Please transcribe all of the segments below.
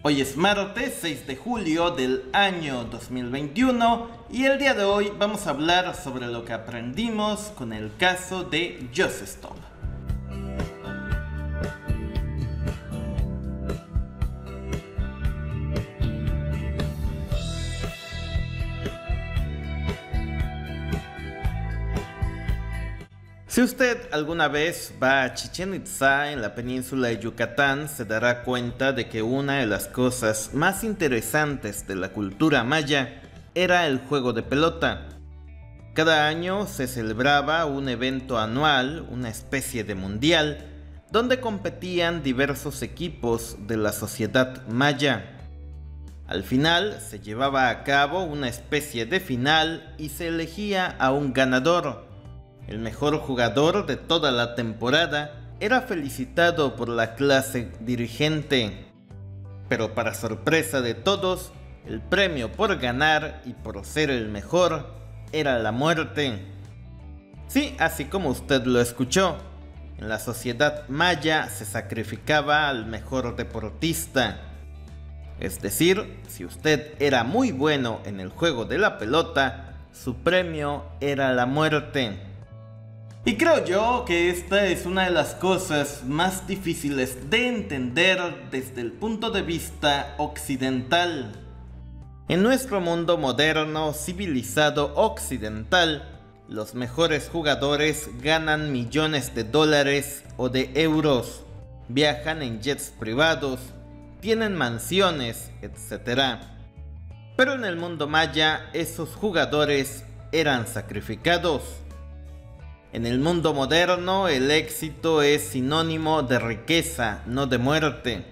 Hoy es martes 6 de julio del año 2021 y el día de hoy vamos a hablar sobre lo que aprendimos con el caso de Just Stop. Si usted alguna vez va a Chichén Itzá en la península de Yucatán, se dará cuenta de que una de las cosas más interesantes de la cultura maya era el juego de pelota. Cada año se celebraba un evento anual, una especie de mundial, donde competían diversos equipos de la sociedad maya. Al final se llevaba a cabo una especie de final y se elegía a un ganador. El mejor jugador de toda la temporada era felicitado por la clase dirigente. Pero para sorpresa de todos, el premio por ganar y por ser el mejor era la muerte. Sí, así como usted lo escuchó, en la sociedad maya se sacrificaba al mejor deportista. Es decir, si usted era muy bueno en el juego de la pelota, su premio era la muerte. Y creo yo que esta es una de las cosas más difíciles de entender desde el punto de vista occidental. En nuestro mundo moderno, civilizado occidental, los mejores jugadores ganan millones de dólares o de euros, viajan en jets privados, tienen mansiones, etc. Pero en el mundo maya, esos jugadores eran sacrificados. En el mundo moderno, el éxito es sinónimo de riqueza, no de muerte.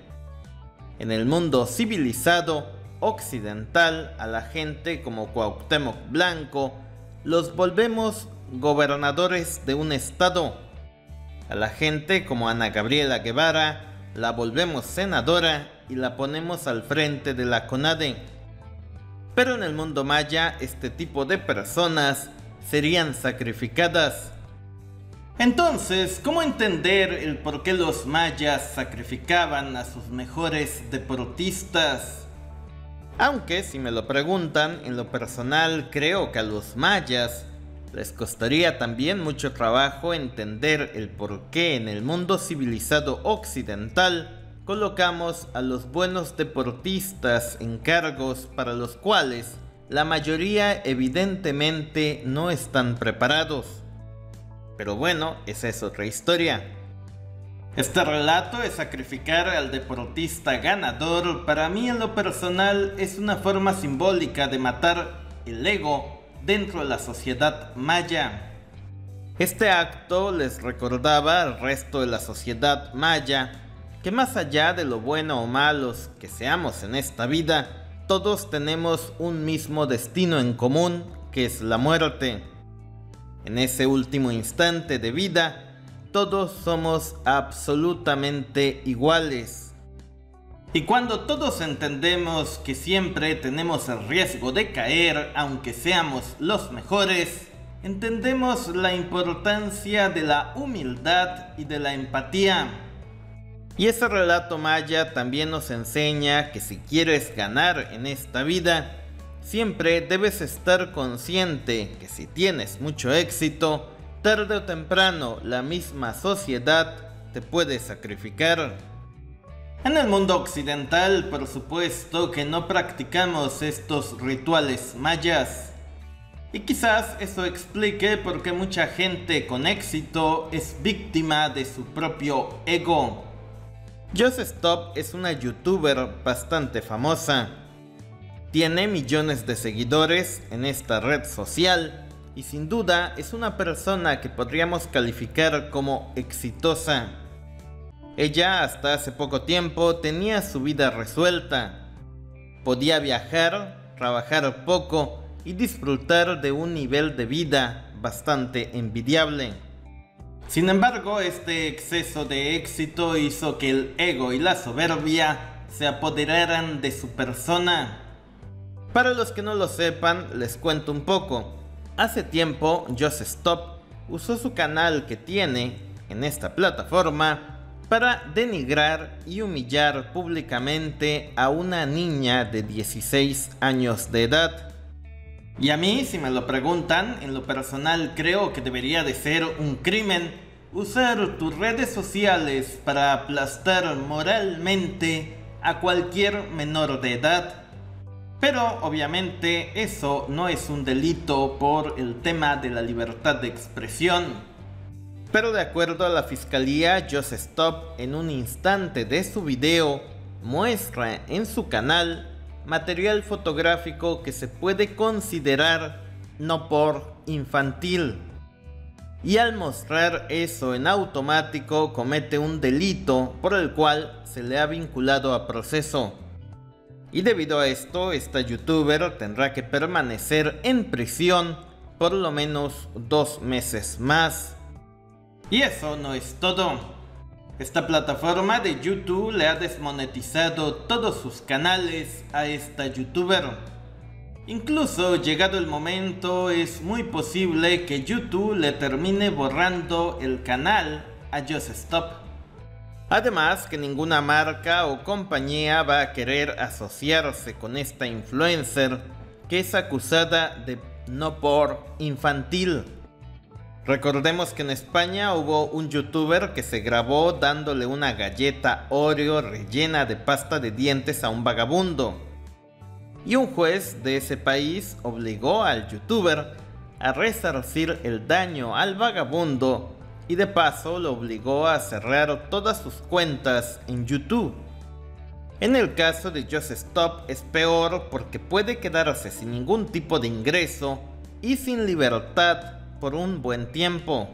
En el mundo civilizado, occidental, a la gente como Cuauhtémoc Blanco, los volvemos gobernadores de un estado. A la gente como Ana Gabriela Guevara, la volvemos senadora y la ponemos al frente de la CONADE. Pero en el mundo maya, este tipo de personas serían sacrificadas. Entonces, ¿cómo entender el por qué los mayas sacrificaban a sus mejores deportistas? Aunque, si me lo preguntan, en lo personal creo que a los mayas les costaría también mucho trabajo entender el por qué en el mundo civilizado occidental colocamos a los buenos deportistas en cargos para los cuales la mayoría evidentemente no están preparados. Pero bueno, esa es otra historia. Este relato de sacrificar al deportista ganador, para mí en lo personal es una forma simbólica de matar el ego dentro de la sociedad maya. Este acto les recordaba al resto de la sociedad maya que más allá de lo bueno o malos que seamos en esta vida, todos tenemos un mismo destino en común, que es la muerte. En ese último instante de vida, todos somos absolutamente iguales. Y cuando todos entendemos que siempre tenemos el riesgo de caer, aunque seamos los mejores, entendemos la importancia de la humildad y de la empatía. Y ese relato maya también nos enseña que si quieres ganar en esta vida, siempre debes estar consciente que si tienes mucho éxito, tarde o temprano la misma sociedad te puede sacrificar. En el mundo occidental, por supuesto que no practicamos estos rituales mayas. Y quizás eso explique por qué mucha gente con éxito es víctima de su propio ego. Just Stop es una youtuber bastante famosa. Tiene millones de seguidores en esta red social y sin duda es una persona que podríamos calificar como exitosa. Ella hasta hace poco tiempo tenía su vida resuelta. Podía viajar, trabajar poco y disfrutar de un nivel de vida bastante envidiable. Sin embargo, este exceso de éxito hizo que el ego y la soberbia se apoderaran de su persona. Para los que no lo sepan, les cuento un poco. Hace tiempo, Just Stop usó su canal que tiene en esta plataforma para denigrar y humillar públicamente a una niña de 16 años de edad. Y a mí, si me lo preguntan, en lo personal creo que debería de ser un crimen usar tus redes sociales para aplastar moralmente a cualquier menor de edad. Pero obviamente eso no es un delito por el tema de la libertad de expresión. Pero de acuerdo a la fiscalía, Just Stop en un instante de su video muestra en su canal material fotográfico que se puede considerar no por infantil. Y al mostrar eso en automático comete un delito por el cual se le ha vinculado a proceso. Y debido a esto, esta youtuber tendrá que permanecer en prisión por lo menos 2 meses más. Y eso no es todo. Esta plataforma de YouTube le ha desmonetizado todos sus canales a esta youtuber. Incluso llegado el momento, es muy posible que YouTube le termine borrando el canal a Just Stop. Además que ninguna marca o compañía va a querer asociarse con esta influencer que es acusada de no por infantil. Recordemos que en España hubo un youtuber que se grabó dándole una galleta Oreo rellena de pasta de dientes a un vagabundo. Y un juez de ese país obligó al youtuber a resarcir el daño al vagabundo y de paso lo obligó a cerrar todas sus cuentas en YouTube. En el caso de Just Stop es peor porque puede quedarse sin ningún tipo de ingreso y sin libertad por un buen tiempo.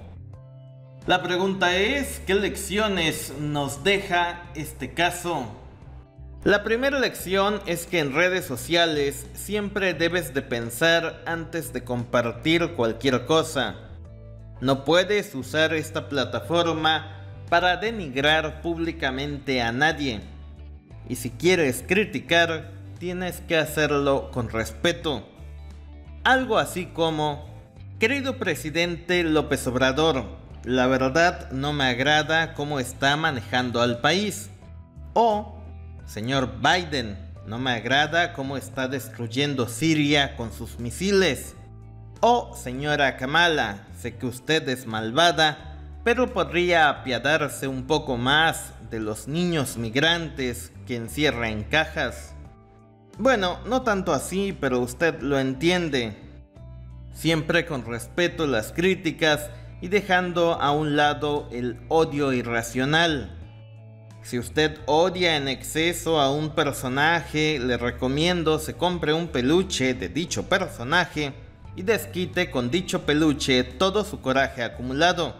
La pregunta es, ¿qué lecciones nos deja este caso? La primera lección es que en redes sociales siempre debes de pensar antes de compartir cualquier cosa. No puedes usar esta plataforma para denigrar públicamente a nadie. Y si quieres criticar, tienes que hacerlo con respeto. Algo así como: querido presidente López Obrador, la verdad no me agrada cómo está manejando al país. O señor Biden, no me agrada cómo está destruyendo Siria con sus misiles. O señora Kamala, sé que usted es malvada, pero podría apiadarse un poco más de los niños migrantes que encierra en cajas. Bueno, no tanto así, pero usted lo entiende. Siempre con respeto las críticas y dejando a un lado el odio irracional. Si usted odia en exceso a un personaje, le recomiendo se compre un peluche de dicho personaje y desquite con dicho peluche todo su coraje acumulado.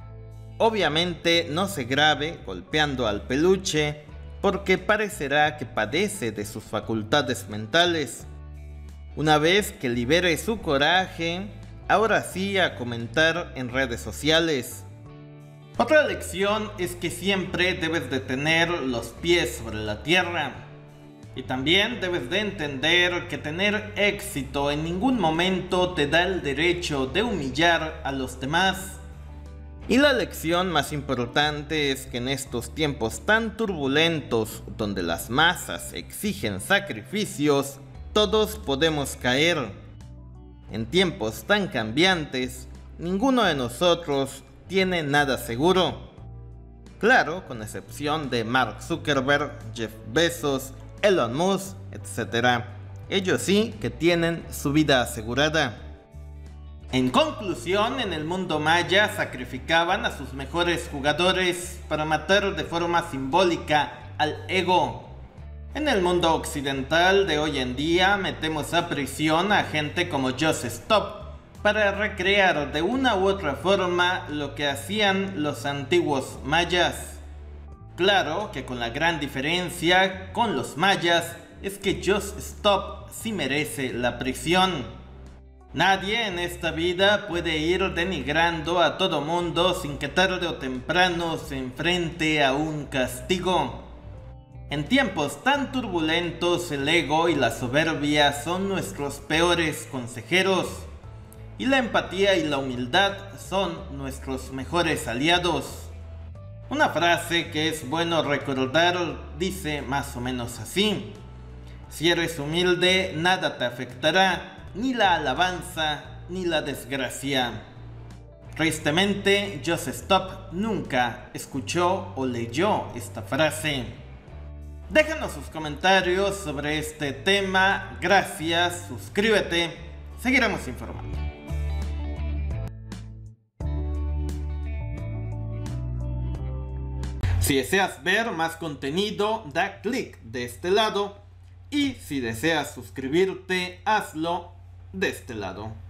Obviamente no se grabe golpeando al peluche porque parecerá que padece de sus facultades mentales. Una vez que libere su coraje, ahora sí a comentar en redes sociales. Otra lección es que siempre debes de tener los pies sobre la tierra. Y también debes de entender que tener éxito en ningún momento te da el derecho de humillar a los demás. Y la lección más importante es que en estos tiempos tan turbulentos, donde las masas exigen sacrificios, todos podemos caer. En tiempos tan cambiantes, ninguno de nosotros tiene nada seguro. Claro, con excepción de Mark Zuckerberg, Jeff Bezos, Elon Musk, etc. Ellos sí que tienen su vida asegurada. En conclusión, en el mundo maya sacrificaban a sus mejores jugadores para matar de forma simbólica al ego. En el mundo occidental de hoy en día metemos a prisión a gente como Just Stop para recrear de una u otra forma lo que hacían los antiguos mayas. Claro que con la gran diferencia con los mayas es que Just Stop sí merece la prisión. Nadie en esta vida puede ir denigrando a todo mundo sin que tarde o temprano se enfrente a un castigo. En tiempos tan turbulentos, el ego y la soberbia son nuestros peores consejeros, y la empatía y la humildad son nuestros mejores aliados. Una frase que es bueno recordar dice más o menos así: si eres humilde, nada te afectará, ni la alabanza, ni la desgracia. Tristemente, Just Stop nunca escuchó o leyó esta frase. Déjanos sus comentarios sobre este tema. Gracias, suscríbete, seguiremos informando. Si deseas ver más contenido, da clic de este lado. Y si deseas suscribirte, hazlo de este lado.